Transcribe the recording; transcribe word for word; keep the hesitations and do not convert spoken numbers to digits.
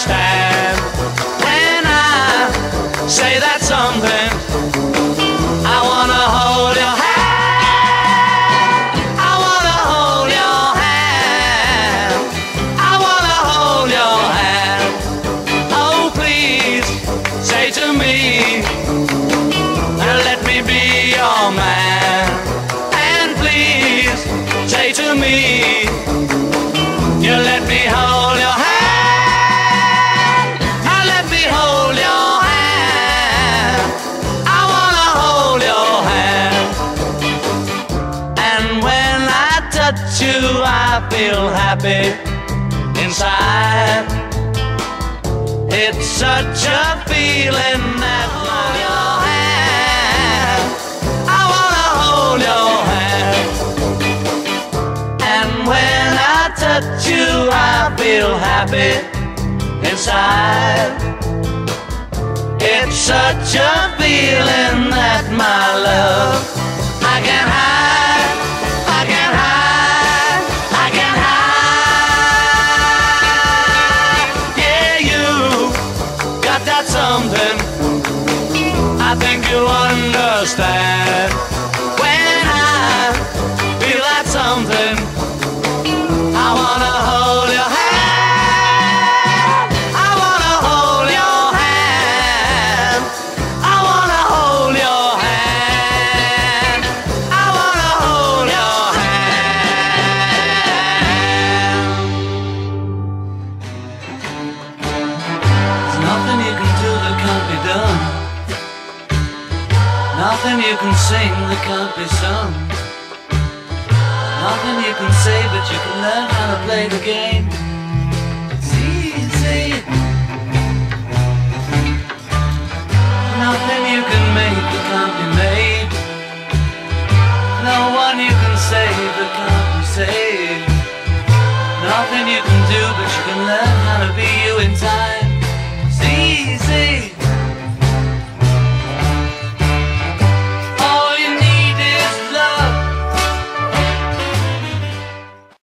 understand when I say that something. I wanna hold your hand. I wanna hold your hand. I wanna hold your hand. Oh, please say to me, let me be your man. And please say to me, you let me hold your hand. Now let me hold your hand. I wanna hold your hand. And when I touch you, I feel happy inside. It's such a feeling that hold your hand. I wanna hold your hand. And when I touch you, I feel happy inside. It's such a feeling that my love I can hide, I can hide, I can hide. Yeah, you got that something I think you understand. When I feel that something, I wanna hold your hand. I wanna hold your hand. I wanna hold your hand. I wanna hold your hand. There's nothing you can do that can't be done. Nothing you can sing that can't be sung. Nothing you can say, but you can learn how to play the game. It's easy. Nothing you can make that can't be made. No one you can save that can't be saved. Nothing you can do, but you can learn how to be you in time. It's easy.